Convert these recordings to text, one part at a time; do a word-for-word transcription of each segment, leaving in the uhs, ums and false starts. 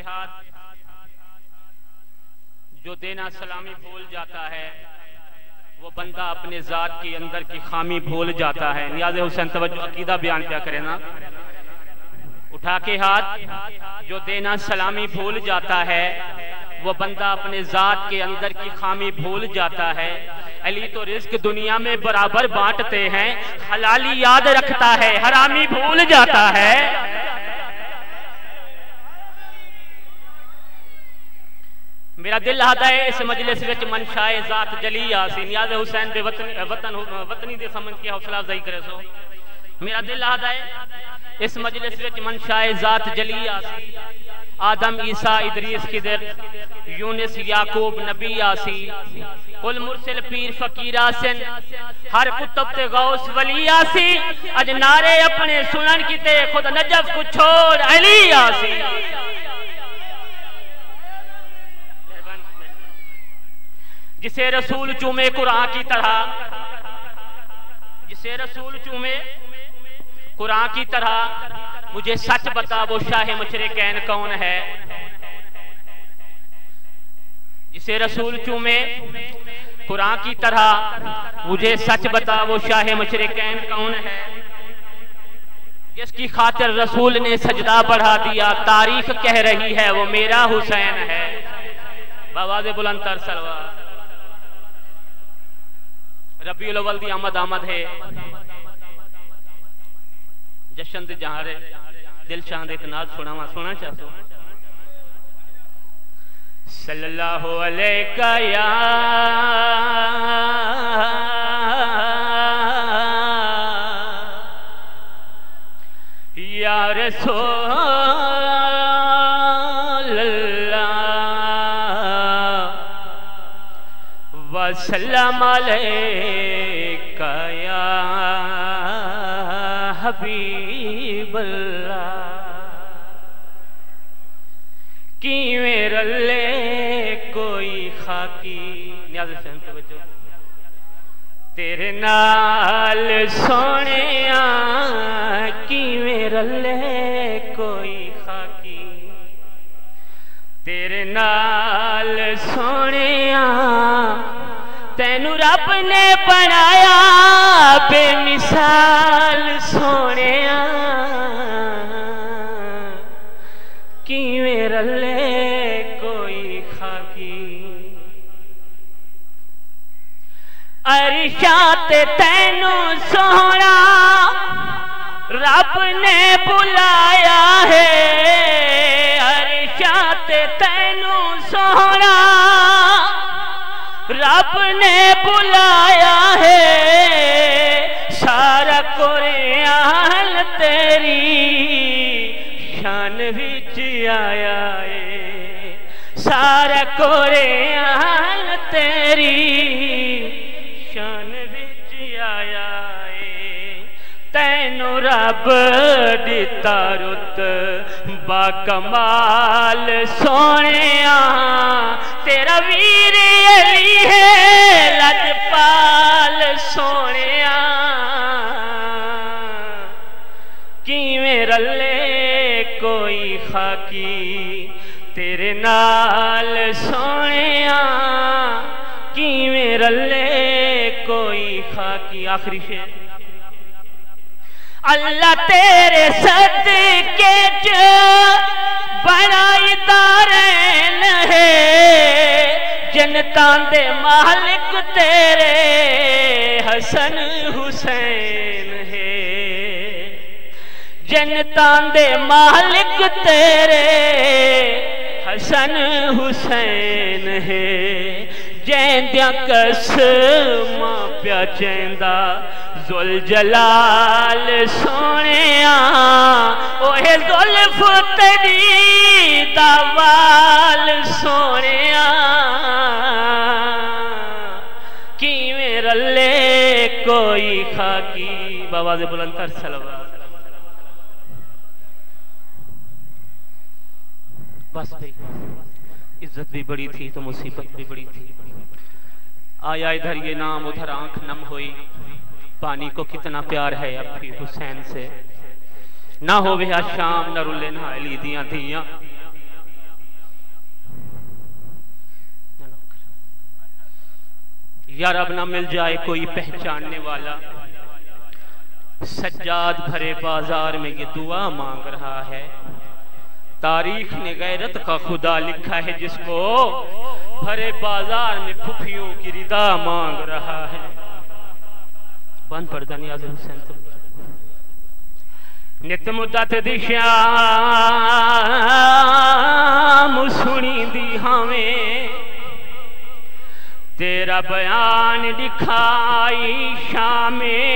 ہاتھ جو دینا سلامی بھول جاتا ہے وہ بندہ اپنے ذات کے اندر کی خامی بھول جاتا ہے. نیاز حسین توجہ عقیدہ بیان کیا کرے نا. اٹھا کے ہاتھ جو دینا سلامی بھول جاتا ہے وہ بندہ اپنے ذات کے اندر کی خامی بھول جاتا ہے. علی تو رزق دنیا میں برابر بانٹتے ہیں, حلالی یاد رکھتا ہے حرامی بھول جاتا ہے. میرا دل آتا ہے اس مجلس وچ منشائے ذات جلی آسی. نیاز حسین دے وطن وطن وطنی دے سمجھ کے حوصلہ افزائی کرے سو. میرا دل آتا ہے اس مجلس وچ منشائے ذات جلی آسی. آدم عیسیٰ ادریس خضر یونس یعقوب نبی آسی. کل مرسل پیر فقیر آسن ہر کتب تے غوث ولی آسی. اج نعرے اپنے سنن کیتے خود نجف کو چھوڑ علی آسی. جسے رسول چومے قرآن کی طرح, جسے رسول چومے قرآن کی طرح, مجھے سچ بتا وہ شاہ مشرکین کون ہے. جسے رسول چومے قرآن کی طرح, مجھے سچ بتا وہ شاہ مشرکین کون ہے. جس کی خاطر رسول نے سجدہ بڑھا دیا, تاریخ کہہ رہی ہے وہ میرا حسین ہے. بآواز بلند تر سلوات. ربیع الاول دی آمد آمد ہے, جشن دے جہاں رے دل چاند ایک ناز سنا ماں سنا چاہتا ہوں. صلی اللہ علیکہ یا یا رسول اللہ وسلم علیکہ یا حبیب اللہ. کیویں رلے کوئی خاکی, نیاز حسین توجہ, تیرے نال سونیاں کیویں رلے کوئی خاکی. تیرے نال سونیاں تینو رب نے بنایا بے مثال سونیاں. کیویں رلے کوئی خاکی. عرشاں تے تینو سونا رب نے بلایا ہے. عرشاں تے تینو سونا رب نے بلایا ہے. سارا قرآن تیری شان وچ آیا ہے. سارا قرآن تیری شان وچ آیا ہے. تینو رب دیتا رت با کمال سونیاں. تیرا ویر علی ہے لجپال سونیاں. کیویں رلے کوئی خاکی. تیرے نال سونیاں کیویں رلے کوئی خاکی. آخری شعر. اللہ تیرے صدقے جو بنائی دارین ہے. جنتان دے مالک تیرے حسن حسین ہے. جنتان دے مالک تیرے حسن حسین ہے. جیندیاں قسماں پیا چیندا ذوالجلال سونیاں. اوہ زلف تیری دا وال سونیاں. کیویں رلے کوئی خاکی. بآواز بلند تر سلوات. بس بھئی عزت بھی بڑی تھی تو مصیبت بھی بڑی تھی. آیا ادھر یہ نام ادھر آنکھ نم ہوئی. پانی کو کتنا پیار ہے اب بھی حسین سے. نہ ہو بہا شام نہ رلے نہ علی دیاں دیاں. یا رب نہ مل جائے کوئی پہچاننے والا. سجاد بھرے بازار میں یہ دعا مانگ رہا ہے. تاریخ نے غیرت کا خدا لکھا ہے جس کو بھرے بازار میں پھپھیوں کی ردا مانگ رہا ہے. بند پردہ نیاز حسین تو نت مدت دی شام سنی دی ہمیں تیرا بیان دکھائی شامیں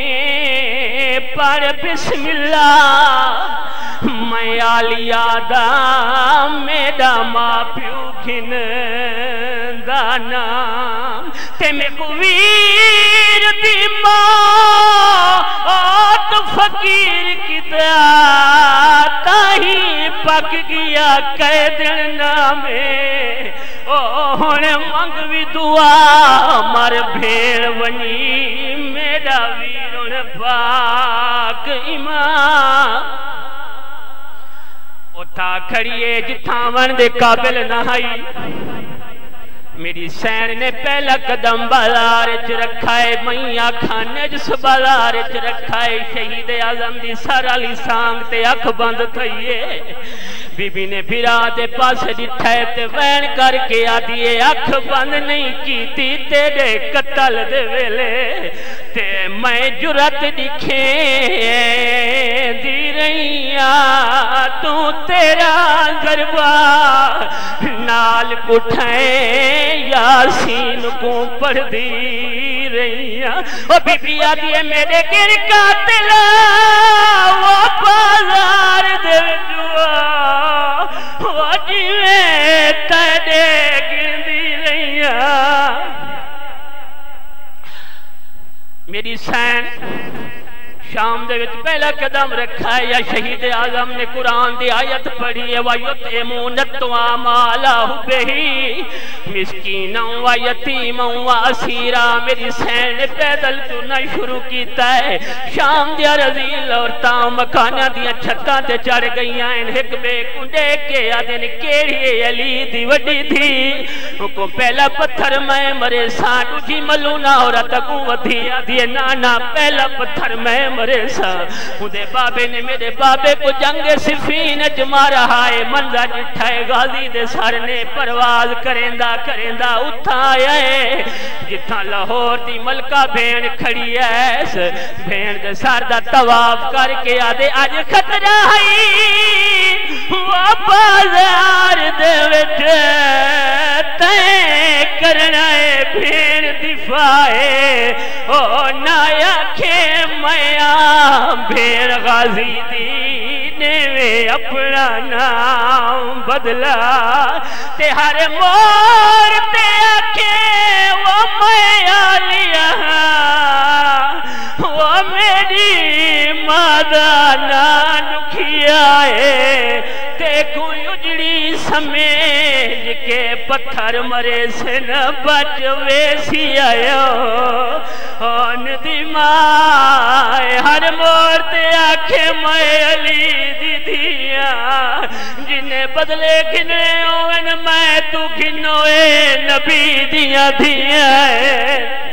پر بسم اللہ میں آلیا دا میرا ماں پیو گھن دا نام تے میں کو ویر دی ماں آت فقیر کی دعا ہی پک گیا قیدن نامے اوہنے منگ بھی دعا مر بھیڑ ونی میرا ویرون پاک امام اٹھا کھڑیے جتھاں ون دے قابل نہ ہائی. میری سین نے پہلا قدم بازار چ رکھا ہے میاں کھانے جس بازار چ رکھا ہے. شہید اعظم دی سر علی سانگ تے اکھ بند تھئیے. بی بی نے بھرا دے پاس ڈٹھا ہے تے وین کر کے آدھیے اکھ بند نہیں کیتی تیرے قتل دے ویلے تے میں جرت دکھے دی رہیاں تو تیرا ضربہ نال کٹھیں یاسین کو پڑھ دی رہیاں. او بی بی آدھیے میرے گر قاتل وہ بازار دے جوا وہ جیویں تیرے گر دی رہیاں. میری سین شام دے وچ پہلا قدم رکھا ہے. یا شہید اعظم نے قرآن دی آیت پڑھی ہے وَيُطْعِمُونَ الطَّعَامَ عَلَىٰ حُبِّهِ مسکینا و یتیما و اسیرا. میری سین نے پیدل چلنا شروع کیتا ہے. شام دیا رزیل عورتاں مکانہ دیا چھتاں تے چڑھ گئیاں ہیں. ایک بے کنڈے کے آدھے نے کیڑی علی دی وڈی تھی ان کو پہلا پتھر میں مرے ساں تجھی ملونا عورت کو ودھی آدھی نانا پہلا پتھر میں مرے ساں. مجھے بابے نے میرے بابے کو جنگ صفین جما رہا ہے. منظر جٹھائے غازی دے سر نے پرواز کرندہ کرندہ اٹھا آئے جتھا لاہور دی ملکہ بین کھڑی ایس بین دے سر دا طواف کر کے آدھے آج خطرہ ہے وہ بازار دے وچ تے کرنا ہے بین دفاعے او نایا کھے میاں بین غازی دی نے اپنا نام بدلا تے ہر مور تے آکھے وہ میں آلیا وہ میری مادہ نانکھیا ہے تے کوئی اجڑی سمیج کے پتھر مرے سے نہ بچ ویسی آیا آن دی مائے ہر مور تے آکھے میں علی دی دیا جنہیں بدلے گھنے ہوئے میں تو گھنوئے نبی دیا دیا ہے.